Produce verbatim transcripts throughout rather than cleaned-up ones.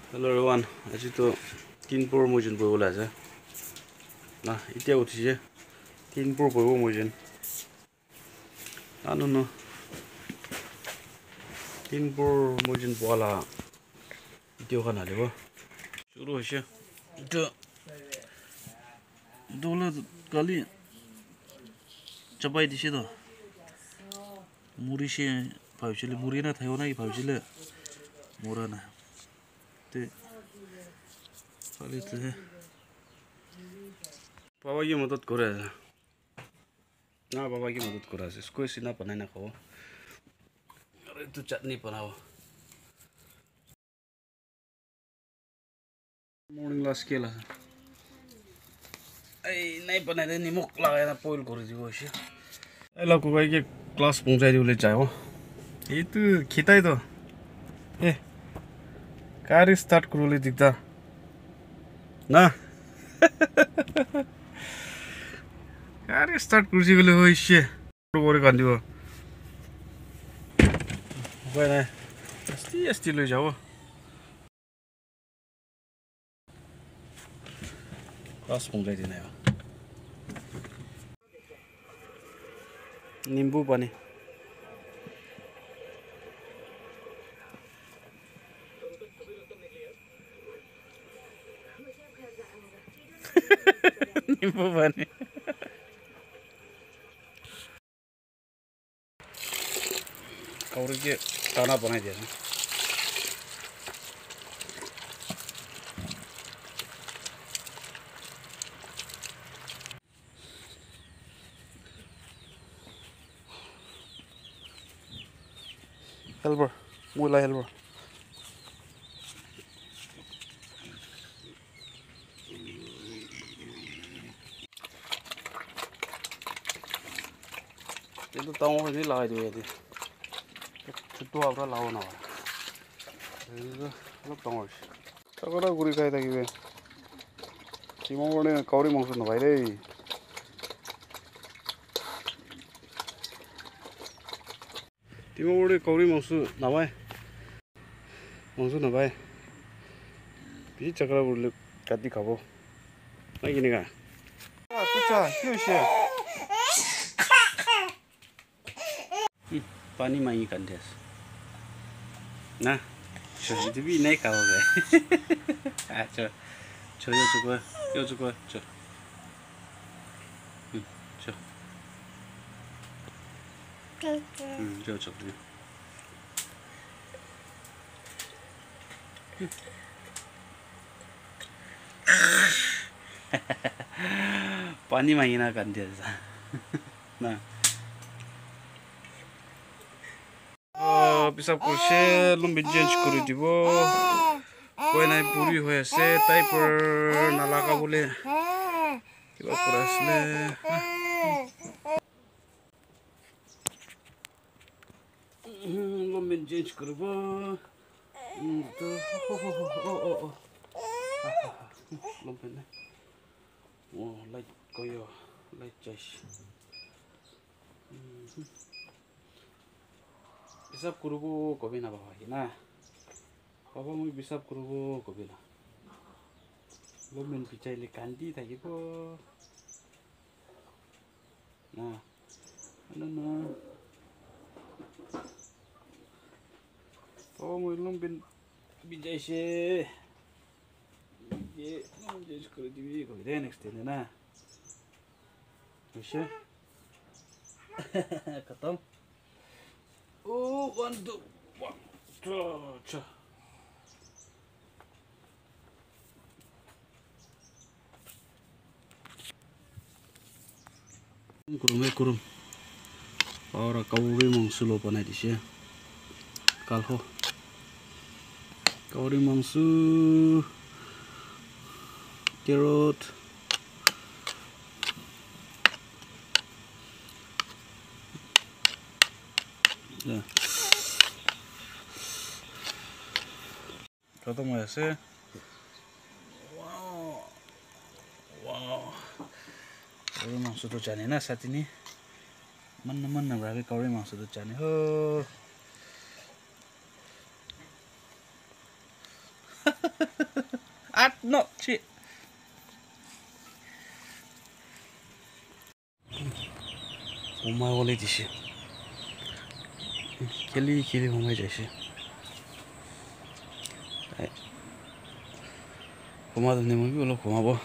Hello everyone, আজি তো তিনপুৰ মইজিন বহিবলৈ আছে না এতিয়া উঠিছে তিনপুৰ বহিব মইজিন নানো ন তিনপুৰ মইজিন বলা এতিয়া খানা দিব শুরু হৈছে এটা দৌলত কালি চাপাই দিছে তো মুৰিছে ভাবিছিলে মুৰি না থাকিব নাই ভাবিছিলে মৰা না ते खाली तो है पापा की मदद कर रहा है ना पापा की मदद कर रहा है इसको सीना बनाना खाओ अरे तो चटनी बनाओ मॉर्निंग क्लास के ला ऐ नहीं बनाए थे निमक लगाया ना पॉइल कर दी वो ऐसे ऐ लोग को भाई के क्लास पहुंचाई दी बोले जाओ ये तो खिता ही तो ए कार स्टार्ट करोले दिखता ना कार स्टार्ट करছি গলে হইছে বড় কান দিব উপায় নাই আস্তি আস্তি লৈ যাও ক্লাস পৌঁছাই দিনা নিম্বু পানী नींबू पानी और के खाना बना दिया हेल्पर मोला helper itu tahu ini lah itu ya dia itu apa lawan apa itu lo tahu sih kalau ada gurih kayak tadi be si mau orang kauri mangsud nabai deh si mau orang kauri mangsud nabai mangsud nabai bisa cakap boleh kati kabo lagi nih kan ah tuh cah siapa sih पानी मांगी कंडेस ना छोटी भी नहीं खाओगे अच्छा चो यो चुको यो चुको चो चो हम्म जो चुको पानी मांगी ना कंडेस ना পিসাব কৰিছে লম্বি চেঞ্জ কৰি দিব কই নাই পুৰি হৈ আছে টাইপৰ নালাকা বলে কিবা কৰা আছে লম্বি চেঞ্জ কৰিব তো ও ও ও লম্বি না ও লাইট কয়ো লাইট চাইছ পিসাব কৰিব কবি না বাবা না বাবা মই পিসাব কৰিব কবি না গমেন পিচাইলে কান্দি থাকিব না না না ও মই লম্বেন বিজাইছে ये চেঞ্জ কৰি দিবি কবি দে নেক্সট দিন না হৈছে খতম Oh, one, two, one, two, two. Kurum eh kurum. Orang kau beri mangsu lo panai di sini. Kalho. Kau beri mangsu. Carrot. Ya. Kau tahu mana sih? Wow, wow. Kauri mangsud tu jani na saat ini. Mana mana berarti kauri mangsud tu jani. Oh, 아, 너, 치. 엄마 원래 지시. 길리 길리 엄마 지시. 엄마도 내 몸이 올라 고마워.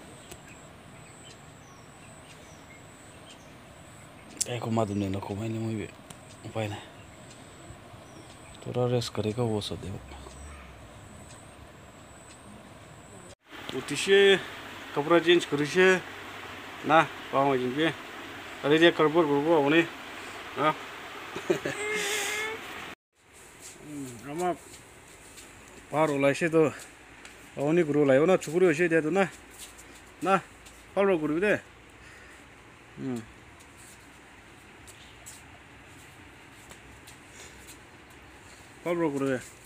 에 엄마도 내나 고마워 내 몸이. उपाय नहीं थोड़ा rest करेगा वो सब देखो उठिसे कपड़ा change करिसे ना पाव जिनके अरे जे करबो करबो आवने हां आमा पार ओलाइसे तो आवनी गुरु लायो ना छुकुरी होसे दे तो ना ना पारो गुरु दे हम पारो गुरु